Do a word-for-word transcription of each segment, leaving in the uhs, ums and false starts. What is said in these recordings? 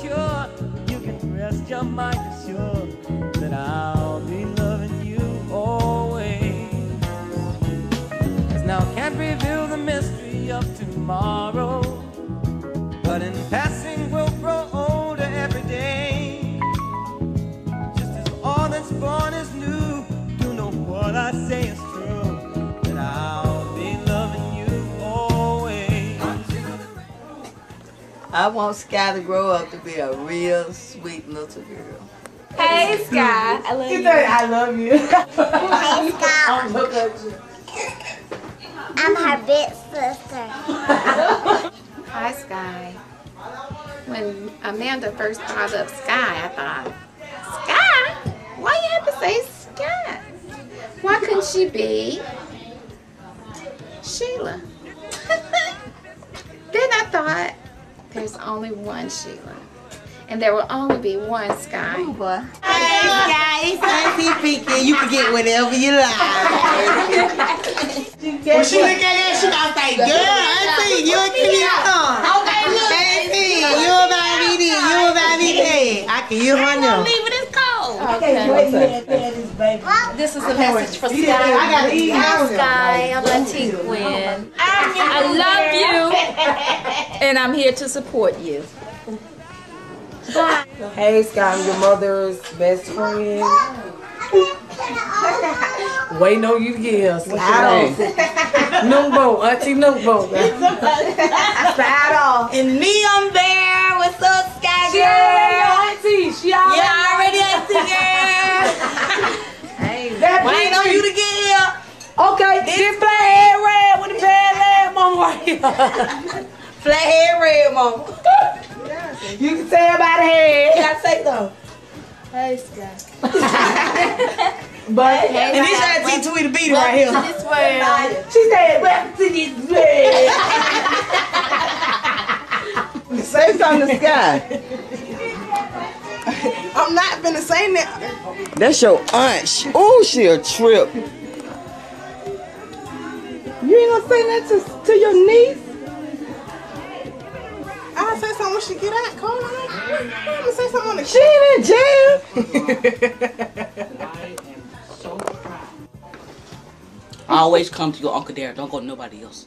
cure. You can rest your mind assured that I'll be loving you always. 'Cause now I can't reveal the mystery of tomorrow, but in passing we'll grow older every day. Just as all that's born is new, you know what I say is true, that I'll be loving you always. I want Sky to grow up to be a real sweet little girl. Hey Sky, I love you. I love you. Hey, Sky. Look at you. I'm her big sister. Hi Sky. When Amanda first brought up Sky, I thought, Sky? Why you have to say Sky? Why couldn't she be Sheila? Then I thought, there's only one Sheila. And there will only be one Sky. Oh boy. Hey Sky, it's Auntie Pinky. You can get whatever you like. When she look at that, she gonna say, girl, Auntie, you can get some. Okay, look. Auntie, you about me this, you about me that. I can hear her now. Leave it as cold. Okay. This is a message for Sky. I gotta eat out. Sky, I'm Auntie Gwen. I love you, and I'm here to support you. Hey Sky, I'm your mother's best friend. Waiting on you to get us. What's your name? Numbo, Auntie Numbo. Side off. And me, I'm there. What's up, Sky girl? She already Auntie. She already Yeah, already Auntie girl. Hey, that Waiting on you to get here. Okay, this flat head red with the pale leg, mama right here. Flat head red, mama. You can tell by the head. You gotta say though. Hey Sky. But And this Auntie Tweety Beater right here. This way. she said, welcome to this bed. Say something to Sky. I'm not finna say that. That's your aunt. Oh, she a trip. You ain't gonna say that to, to your niece? I'll say something when she get out. Come on. I'm gonna say something on the She ain't in jail. I am so proud. I always come to your Uncle Dare. Don't go to nobody else.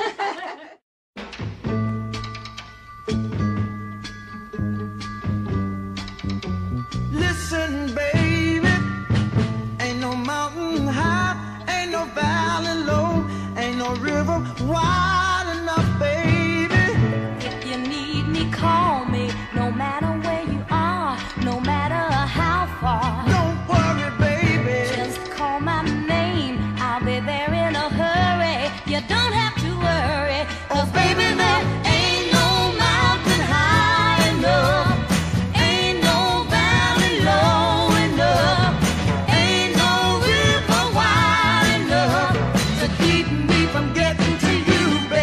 Listen, baby, ain't no mountain high, ain't no valley low, ain't no river wide enough, baby. If you need me, call me, no matter where you are, no matter how far. Don't worry, baby. Just call my name, I'll be there in a hurry. You don't have to worry, 'cause baby, there ain't no mountain high enough. Ain't no valley low enough. Ain't no river wide enough to keep me from getting to you, baby.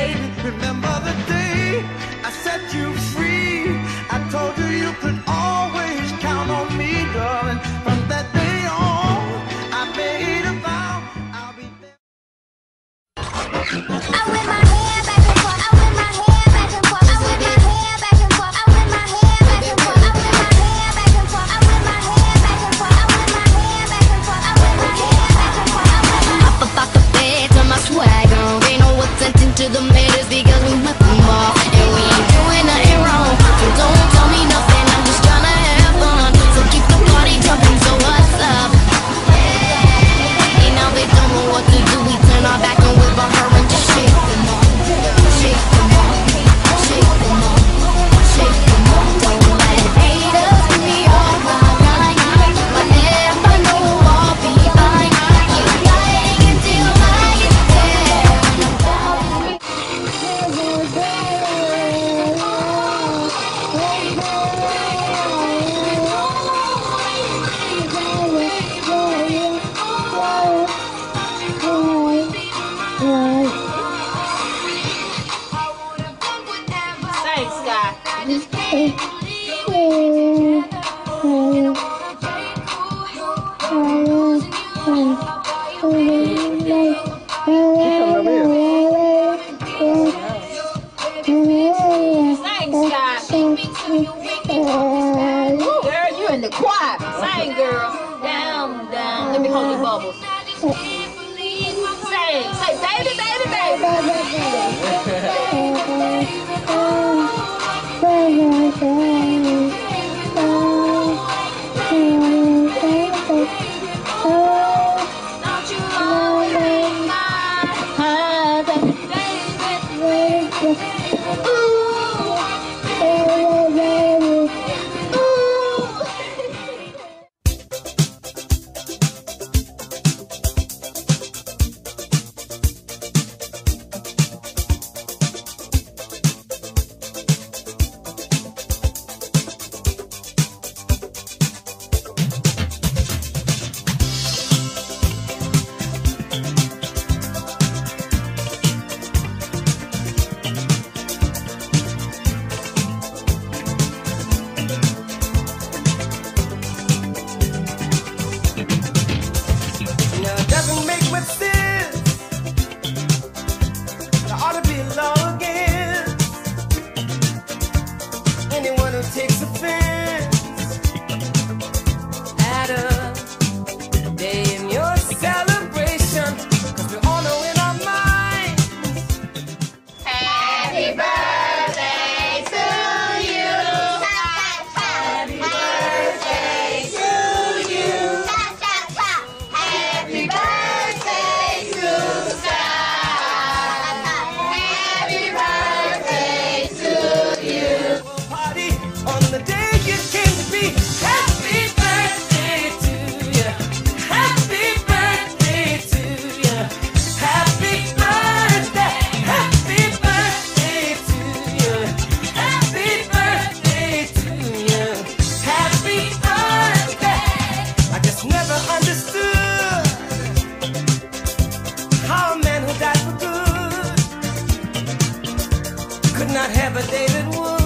girl. Down, down. Let me hold your bubbles. Say, say, baby, baby, baby. Don't you always my heart, baby. Takes offense at a day in your celebration, 'cause we all know in our minds. Happy birthday to you. Happy birthday to you. Happy birthday to Scott. Happy birthday to you. Party on the day you came to be. Happy birthday to you. Happy birthday to you. Happy birthday. Happy birthday to you. Happy birthday to you. Happy birthday. I just never understood how a man who died for good could not have a David Wood.